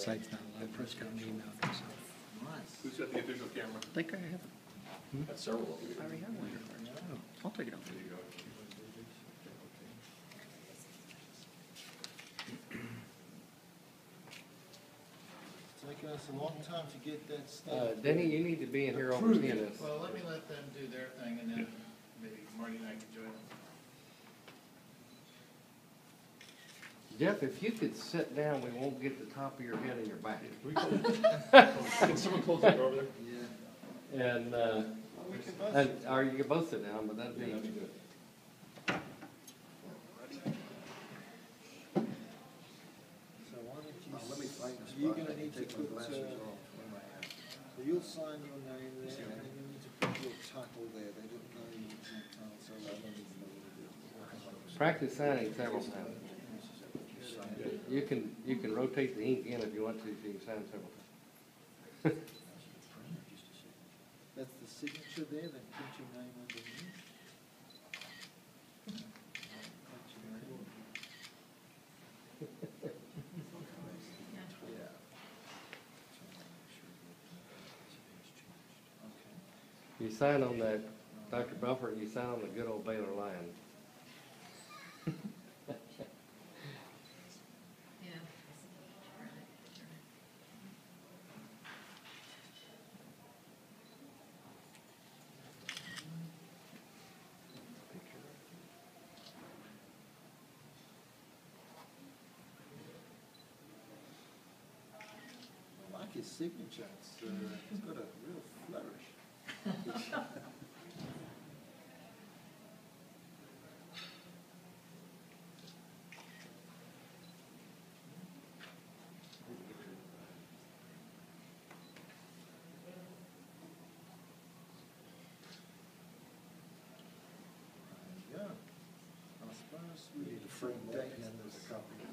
site's not allowed, press got an email from some. Nice. Who's got the official camera? I think I have it. That's several of you. I already have one. I'll take it off. There you go. It's taken us a long time to get that stuff. Denny, you need to be in here overseeing this. Well, let me let them do their thing, and then maybe Marty and I can join them. Jeff, if you could sit down, we won't get the top of your head and your back. Can someone close the door over there? Yeah. And, We can both. or you can both sit down, but that'd Yeah, that'd be, be good. So why don't you, Let me find a you're spot. I gonna can need to take my put, glasses off. Where am I at? so you'll sign your name there, and then you need to put your title there. They didn't know your exact title, so I don't even know what it is. practice signing several times. You can rotate the ink in if you want to, so you can sign several times. That's the signature there, then print your name underneath. Print your name. Yeah. Okay. You sign on that, Dr. Buffer, you sign on the good old Baylor Lion. I like his signature. It's got a real flourish. Yeah. I suppose we Need need a to frame frame date that and in there's this. a copy.